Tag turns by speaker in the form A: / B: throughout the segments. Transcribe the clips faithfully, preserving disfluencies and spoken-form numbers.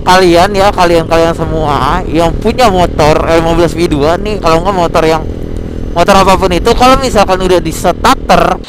A: kalian ya, kalian-kalian semua yang punya motor L lima belas V dua nih, kalau nggak motor yang motor apapun itu, kalau misalkan udah di starter.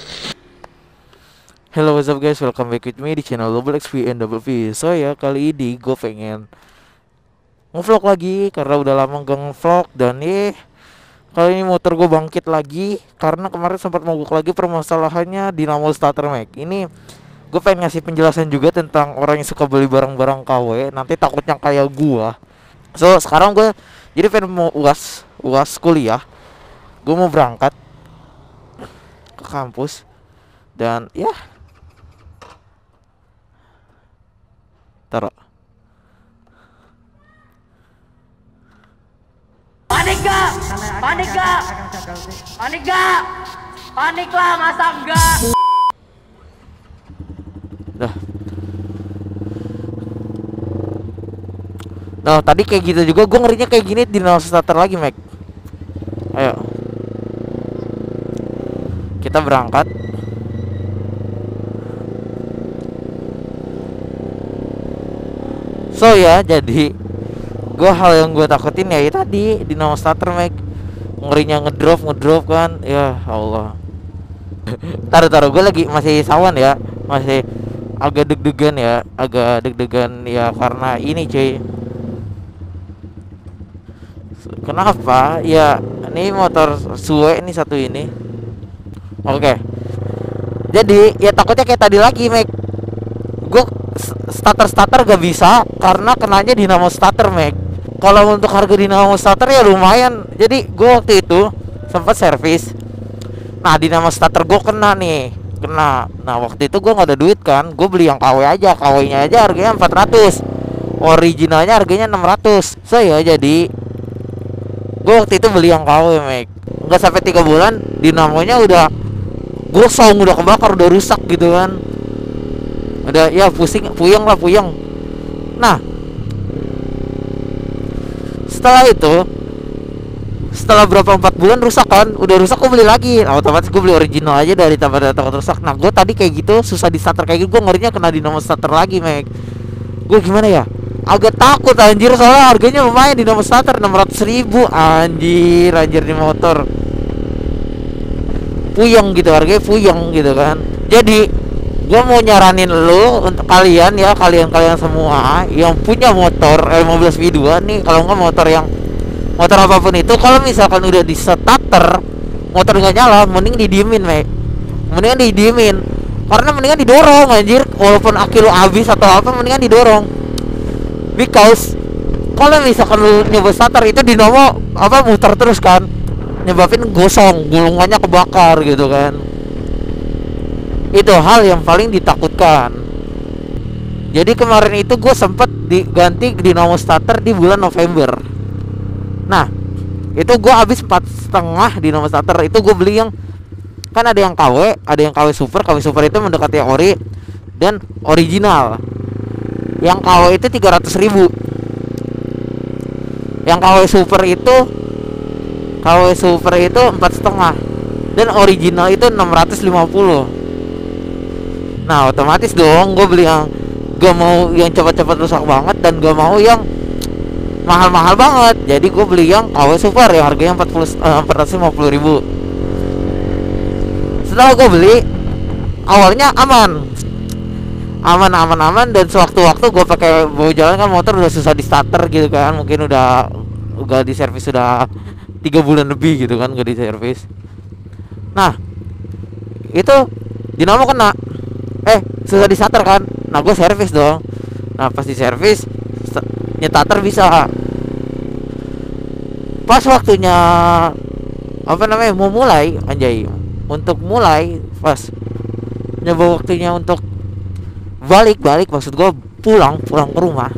A: Hello, what's up guys, welcome back with me di channel Double X P and Double V. So ya, kali ini gue pengen ngevlog lagi karena udah lama gak ngevlog. Dan nih, kali ini motor gue bangkit lagi karena kemarin sempat mogok lagi permasalahannya dinamo starter Mac. Ini gue pengen ngasih penjelasan juga tentang orang yang suka beli barang-barang K W, nanti takutnya kayak gua. So sekarang gue jadi pengen mau uas uas kuliah, gue mau berangkat ke kampus. Dan ya, taruh
B: panik gak? Panik gak? Panik gak? Panik lah, masa enggak?
A: dah. Nah tadi kayak gitu juga, gue ngerinya kayak gini di dinamo starter lagi Mac. Ayo kita berangkat. So ya, jadi gue hal yang gue takutin ya, ya tadi dinamo starter Mac, ngerinya ngedrop ngedrop kan, ya Allah. taruh taruh gue lagi masih sawan ya, masih agak deg-degan ya, agak deg-degan ya karena ini cuy. Kenapa? Ya ini motor suwe ini satu ini. Oke. Jadi ya takutnya kayak tadi lagi Mac, gue starter-starter gak bisa karena kenanya dinamo starter Mac. Kalau untuk harga dinamo starter ya lumayan. Jadi gue waktu itu sempat servis. Nah dinamo starter gue kena nih, kena. Nah waktu itu gue gak ada duit kan, gue beli yang K W aja. K W nya aja harganya empat ratus, originalnya harganya enam ratus. So ya jadi gue waktu itu beli yang K W Mac. Nggak sampai tiga bulan dinamonya udah gosong, udah kebakar, udah rusak gitu kan. Udah ya pusing, puyeng lah, puyeng. Nah setelah itu, setelah berapa empat bulan rusak kan, udah rusak gue beli lagi. Nah, otomatis gue beli original aja dari tempat takut rusak. Nah gue tadi kayak gitu susah di starter kayak gitu, gue ngerinya kena dinamo starter lagi Mac. Gue gimana ya, agak takut anjir, soalnya harganya lumayan dinamo starter enam ratus ribu. Anjir, anjir di motor puyeng gitu, harganya puyeng gitu kan. Jadi gue mau nyaranin lu untuk kalian ya, kalian-kalian semua yang punya motor L lima belas V dua nih, kalau nggak motor yang motor apapun itu, kalau misalkan udah di starter motor nggak nyala, mending didiemin Mac. Mendingan didiemin, karena mendingan didorong anjir. Walaupun aki lu habis atau apa, mendingan didorong. Because kalau misalkan lu nyoba starter itu dinamo apa muter terus kan, nyebabin gosong, gulungannya kebakar gitu kan. Itu hal yang paling ditakutkan. Jadi kemarin itu gue sempet diganti dinamo starter di bulan November. Nah itu gue habis empat setengah dinamo starter. Itu gue beli yang kan ada yang K W, ada yang K W super. K W super itu mendekati ori dan original. Yang K W itu tiga ratus ribu. Yang K W super itu K W super itu empat setengah dan original itu enam ratus lima puluh. Nah otomatis dong gue beli yang gak mau yang cepat-cepat rusak banget, dan gak mau yang mahal-mahal banget. Jadi gue beli yang K W super yang harganya empat ratus lima puluh ribu. Setelah gue beli, awalnya aman aman aman aman dan sewaktu-waktu gue pakai bawa jalan kan, motor udah susah di starter gitu kan. Mungkin udah udah di servis sudah tiga bulan lebih gitu kan, gak di servis. Nah itu dinamo kena, eh susah di starter kan. Nah gue servis dong. Nah pas di servis nyetater bisa. Pas waktunya apa namanya mau mulai, anjay, untuk mulai pas nyoba waktunya untuk balik-balik, maksud gue pulang pulang ke rumah,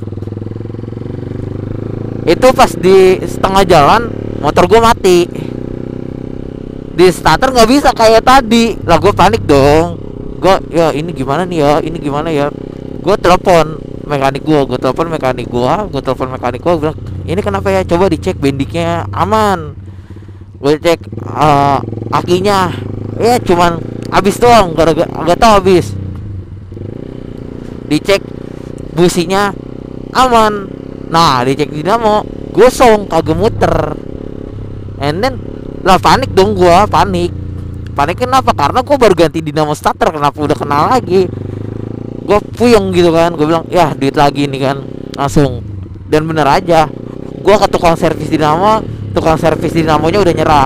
A: itu pas di setengah jalan motor gue mati. Di starter nggak bisa kayak tadi lah. Gue panik dong. Gue ya ini gimana nih ya, ini gimana ya. Gue telepon mekanik gue, gue telepon mekanik gue, gue telepon mekanik gue, bilang ini kenapa ya, coba dicek bendiknya aman. Gue cek uh, akinya, ya cuman habis doang, gak, gak, gak tau habis. Dicek businya aman. Nah dicek dinamo gosong, kagak muter. And then lah panik dong, gua panik. Panik kenapa? Karena gua baru ganti dinamo starter, kenapa udah kenal lagi. Gua puyeng gitu kan, gua bilang ya duit lagi nih kan, langsung. Dan bener aja, gua ke tukang servis dinamo, tukang servis dinamonya udah nyerah.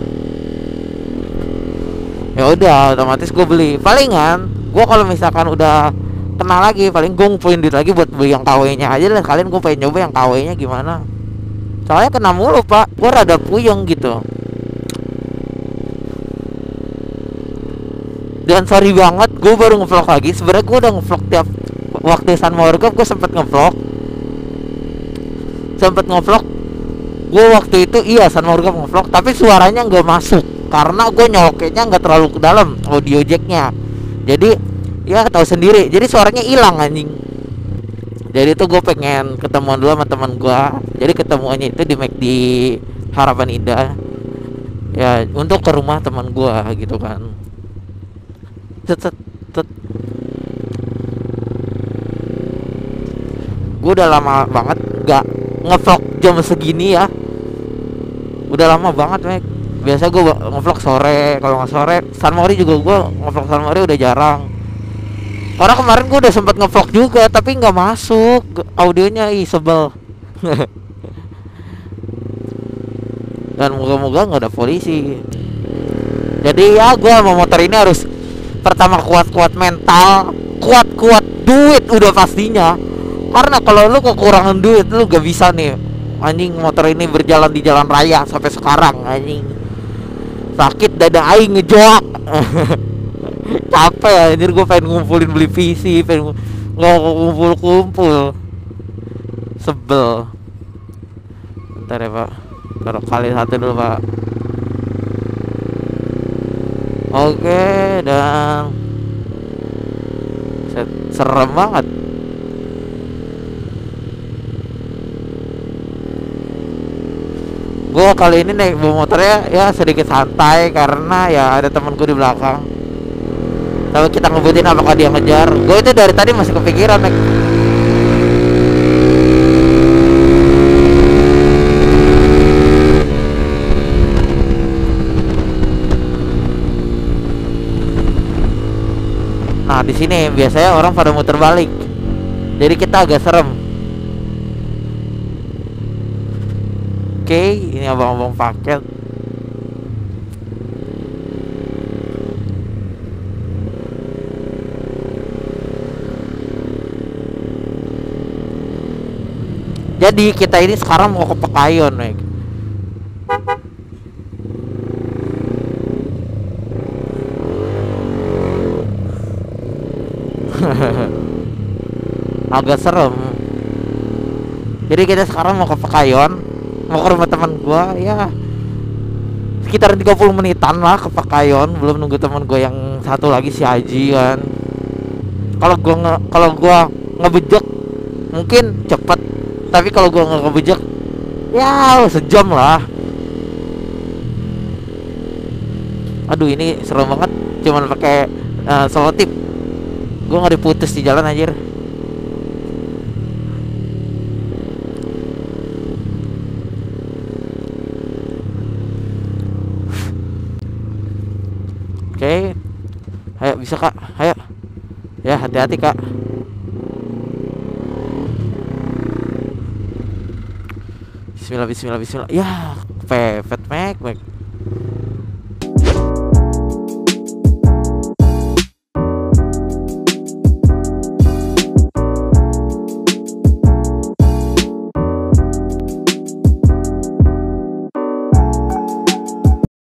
A: Ya udah otomatis gue beli. Palingan gue kalau misalkan udah kenal lagi, paling gue ngumpulin duit lagi buat beli yang K W nya aja. Dan kalian gue pengen nyoba yang K W nya gimana, soalnya kena mulu pak, gue rada puyeng gitu. Dan sorry banget, gue baru ngevlog lagi. Sebenarnya gue udah ngevlog tiap waktu San Morgan, gue sempet ngevlog sempet ngevlog gue waktu itu, iya San Morgan ngevlog, tapi suaranya nggak masuk karena gue nyoloknya nggak terlalu ke dalam audio jacknya. Jadi ya tahu sendiri, jadi suaranya hilang anjing. Jadi itu gue pengen ketemuan dulu sama teman gue. Jadi ketemuannya itu di McD Harapan Indah ya, untuk ke rumah teman gue gitu kan. Tet, tet, tet. Gue udah lama banget nggak ngevlog jam segini ya, udah lama banget Mek. Biasa gue ngevlog sore, kalau nggak sore San Mori juga gue ngevlog San Mori udah jarang. Karena kemarin gue udah sempet ngevlog juga tapi nggak masuk audionya, ih sebel. Dan moga-moga nggak ada polisi. Jadi ya gue sama motor ini harus pertama kuat-kuat mental, kuat-kuat duit udah pastinya. Karena kalau lu kekurangan duit lu gak bisa nih anjing motor ini berjalan di jalan raya sampai sekarang anjing. Sakit dada aing ngejoak. Capek anjir, gue pengen ngumpulin beli P C, pengen nggak kumpul-kumpul. Sebel. Bentar ya pak, taruh kali satu dulu pak. Oke, dan set, serem banget. Gue kali ini naik bawa motornya ya sedikit santai karena ya ada temanku di belakang. Tapi kita ngebutin apakah dia ngejar. Gue itu dari tadi masih kepikiran naik. Nah di sini biasanya orang pada muter balik, jadi kita agak serem. Oke, ini abang-abang paket. Jadi kita ini sekarang mau ke Pekayon, Meg. Agak serem. Jadi kita sekarang mau ke Pekayon, mau ke rumah teman gua ya. Sekitar tiga puluh menitan lah ke Pekayon, belum nunggu teman gua yang satu lagi si Haji kan. Kalau gua nge kalau gua ngebejek mungkin cepet, tapi kalau gua nggak ngebejek ya sejam lah. Aduh ini serem banget, cuman pakai uh, selotip. Gua nggak diputus di jalan anjir. Oke, ayo bisa kak, ayo. Ya hati-hati kak. Bismillah, Bismillah, Bismillah. Ya, pepet mek, mek.